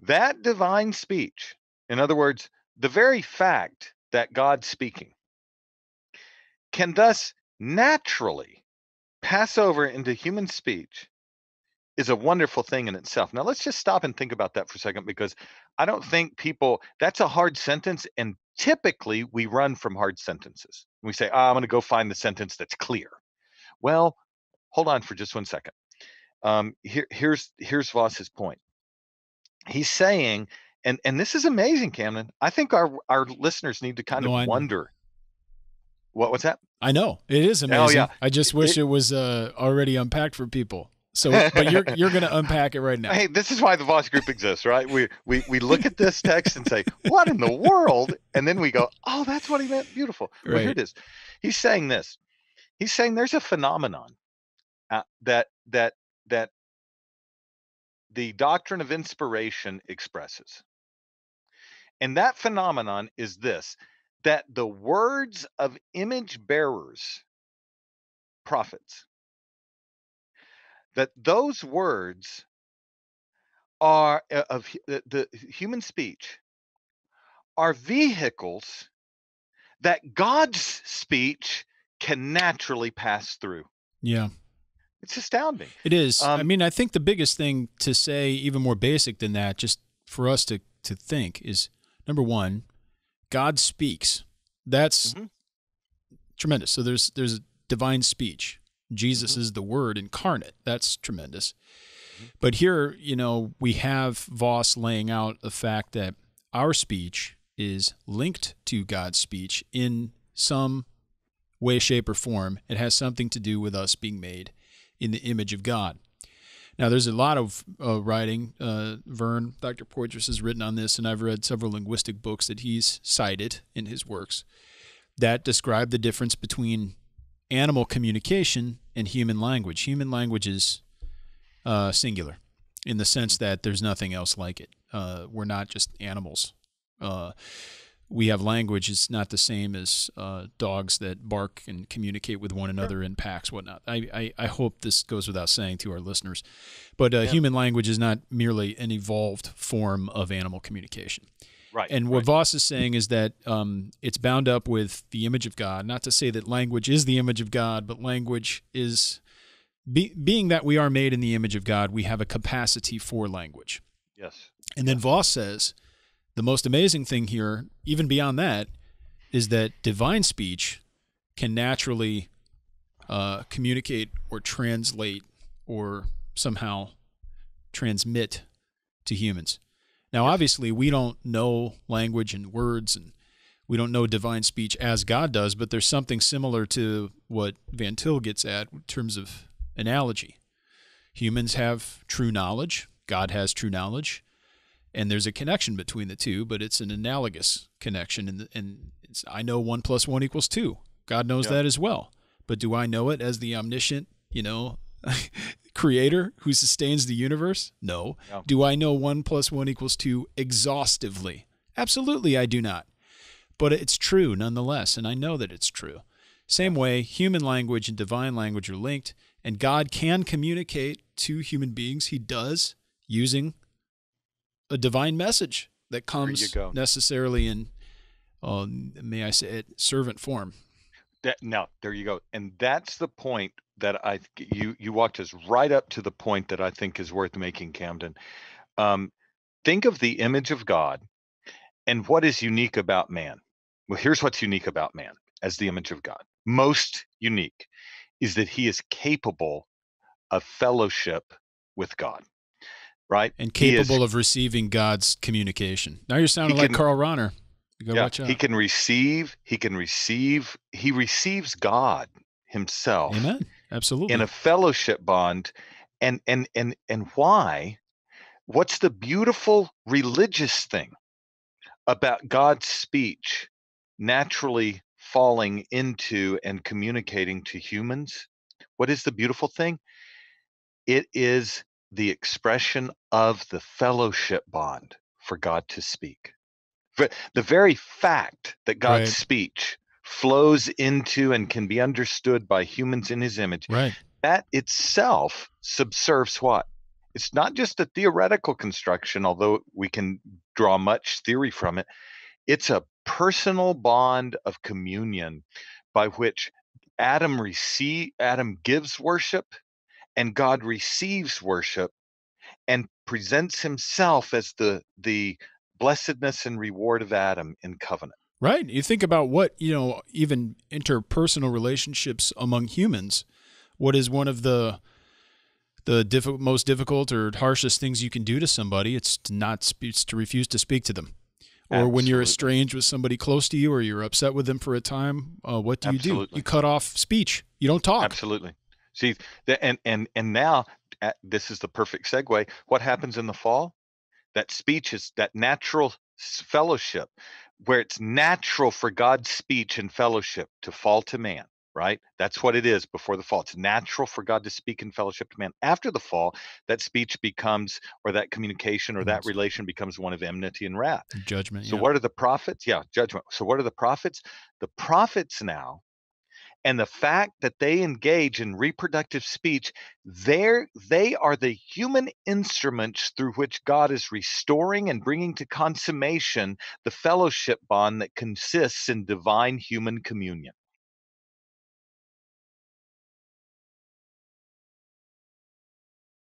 That divine speech, in other words, the very fact that God's speaking, can thus naturally pass over into human speech is a wonderful thing in itself. Now, let's just stop and think about that for a second, because I don't think people, that's a hard sentence. And typically we run from hard sentences. We say, I'm going to go find the sentence that's clear. Well, hold on for just 1 second. Here's Voss's point. He's saying, and this is amazing, Camden. I think our listeners need to kind of No, I know. wonder. What's that? I know. It is Oh, amazing. yeah. I just wish it was already unpacked for people. So, but you're going to unpack it right now. Hey, this is why the Voss Group exists, right? We look at this text and say, what in the world? And then we go, oh, that's what he meant. Beautiful. Well, here Right. it is. He's saying this. He's saying there's a phenomenon that the doctrine of inspiration expresses. And that phenomenon is this, that the words of image bearers, prophets, that those words are of the human speech are vehicles that God's speech can naturally pass through. Yeah. It's astounding. It is. I mean, I think the biggest thing to say, even more basic than that, just for us to think, is number one, God speaks. That's tremendous. So there's a divine speech. Jesus is the Word incarnate. That's tremendous. But here, we have Voss laying out the fact that our speech is linked to God's speech in some way, shape, or form. It has something to do with us being made in the image of God. Now, there's a lot of writing. Vern, Dr. Poitras, has written on this, and I've read several linguistic books that he's cited in his works that describe the difference between animal communication and human language. Human language is singular in the sense that there's nothing else like it. We're not just animals. We have language. It's not the same as dogs that bark and communicate with one another in packs, whatnot. I hope this goes without saying to our listeners. But human language is not merely an evolved form of animal communication. Right. And what Voss is saying is that it's bound up with the image of God. Not to say that language is the image of God, but language is, being that we are made in the image of God, we have a capacity for language. Yes. And then Voss says, the most amazing thing here, even beyond that, is that divine speech can naturally communicate or translate or somehow transmit to humans. Now, obviously, we don't know language and words, and we don't know divine speech as God does, but there's something similar to what Van Til gets at in terms of analogy. Humans have true knowledge. God has true knowledge. And there's a connection between the two, but it's an analogous connection. And I know 1 + 1 = 2. God knows that as well. But do I know it as the omniscient, creator who sustains the universe? No. Do I know 1 + 1 = 2 exhaustively? Absolutely, I do not. But it's true nonetheless, and I know that it's true. Same way, human language and divine language are linked, and God can communicate to human beings. He does, using a divine message that comes necessarily in, may I say it, servant form. Now, there you go. And that's the point that you walked us right up to the point that I think is worth making, Camden. Think of the image of God and what is unique about man. Well, here's what's unique about man as the image of God. Most unique is that he is capable of fellowship with God, right? And capable of receiving God's communication. Now you're sounding like Carl Rahner. You gotta watch out. He receives God himself. Amen. Absolutely. In a fellowship bond. And why? What's the beautiful religious thing about God's speech naturally falling into and communicating to humans? What is the beautiful thing? It is the expression of the fellowship bond for God to speak. The very fact that God's speech flows into and can be understood by humans in his image, that itself subserves what? It's not just a theoretical construction, although we can draw much theory from it. It's a personal bond of communion by which Adam gives worship and God receives worship and presents himself as the blessedness and reward of Adam in covenant. Right. You think about what, even interpersonal relationships among humans, what is one of the most difficult or harshest things you can do to somebody? It's to refuse to speak to them. Or when you're Absolutely. estranged with somebody close to you, or you're upset with them for a time, what do you do? Absolutely. You cut off speech. You don't talk. Absolutely. See, and now this is the perfect segue. What happens in the fall? That speech is that natural fellowship, where it's natural for God's speech and fellowship to fall to man, right? That's what it is before the fall. It's natural for God to speak in fellowship to man. After the fall, that speech becomes, or that communication or that relation becomes one of enmity and wrath. Judgment. So Yeah. what are the prophets? Yeah, judgment. So what are the prophets? The prophets now, and the fact that they engage in reproductive speech, they are the human instruments through which God is restoring and bringing to consummation the fellowship bond that consists in divine human communion.